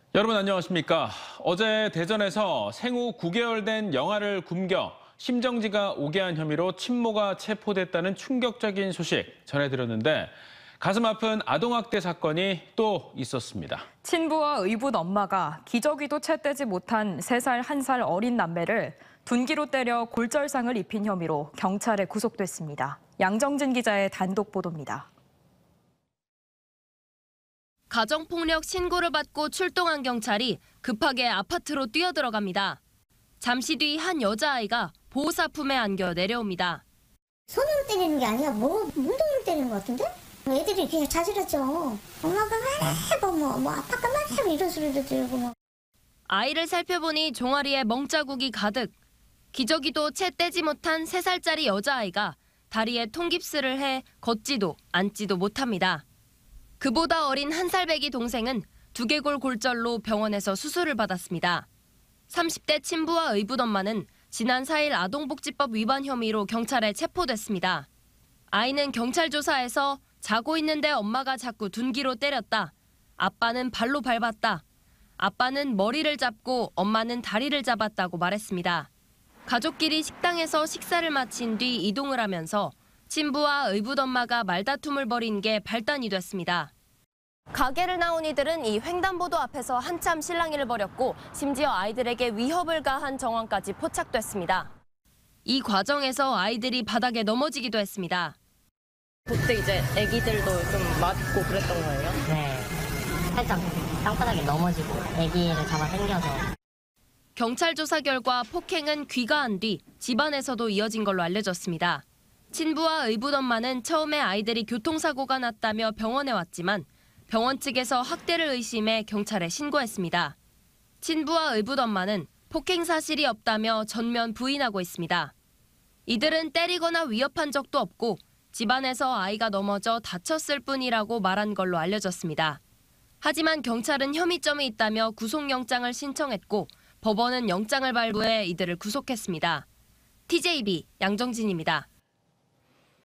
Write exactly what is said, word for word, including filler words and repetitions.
여러분 안녕하십니까? 어제 대전에서 생후 구 개월 된 영아를 굶겨 심정지가 오게 한 혐의로 친모가 체포됐다는 충격적인 소식 전해드렸는데 가슴 아픈 아동학대 사건이 또 있었습니다. 친부와 의붓 엄마가 기저귀도 채 떼지 못한 세 살, 한 살 어린 남매를 둔기로 때려 골절상을 입힌 혐의로 경찰에 구속됐습니다. 양정진 기자의 단독 보도입니다. 가정폭력 신고를 받고 출동한 경찰이 급하게 아파트로 뛰어들어갑니다. 잠시 뒤 한 여자아이가 보호사 품에 안겨 내려옵니다. 손으로 때리는 게 아니라 뭐 운동으로 때리는 것 같은데? 애들이 그냥 자지렀죠. 엄마가 매번 뭐, 뭐 아빠가 맨날 이런 소리도 들고 뭐. 아이를 살펴보니 종아리에 멍자국이 가득. 기저귀도 채 떼지 못한 세 살짜리 여자아이가 다리에 통깁스를 해 걷지도 앉지도 못합니다. 그보다 어린 한 살 배기 동생은 두개골 골절로 병원에서 수술을 받았습니다. 삼십 대 친부와 의붓 엄마는 지난 사 일 아동복지법 위반 혐의로 경찰에 체포됐습니다. 아이는 경찰 조사에서 자고 있는데 엄마가 자꾸 둔기로 때렸다. 아빠는 발로 밟았다. 아빠는 머리를 잡고 엄마는 다리를 잡았다고 말했습니다. 가족끼리 식당에서 식사를 마친 뒤 이동을 하면서 친부와 의붓 엄마가 말다툼을 벌인 게 발단이 됐습니다. 가게를 나온 이들은 이 횡단보도 앞에서 한참 실랑이를 벌였고 심지어 아이들에게 위협을 가한 정황까지 포착됐습니다. 이 과정에서 아이들이 바닥에 넘어지기도 했습니다. 그때 이제 아기들도 좀 맞고 그랬던 거예요? 네, 살짝 땅바닥에 넘어지고 아기를 잡아 당겨서. 경찰 조사 결과 폭행은 귀가한 뒤 집안에서도 이어진 걸로 알려졌습니다. 친부와 의붓 엄마는 처음에 아이들이 교통사고가 났다며 병원에 왔지만 병원 측에서 학대를 의심해 경찰에 신고했습니다. 친부와 의붓 엄마는 폭행 사실이 없다며 전면 부인하고 있습니다. 이들은 때리거나 위협한 적도 없고 집안에서 아이가 넘어져 다쳤을 뿐이라고 말한 걸로 알려졌습니다. 하지만 경찰은 혐의점이 있다며 구속영장을 신청했고 법원은 영장을 발부해 이들을 구속했습니다. 티제이비 양정진입니다.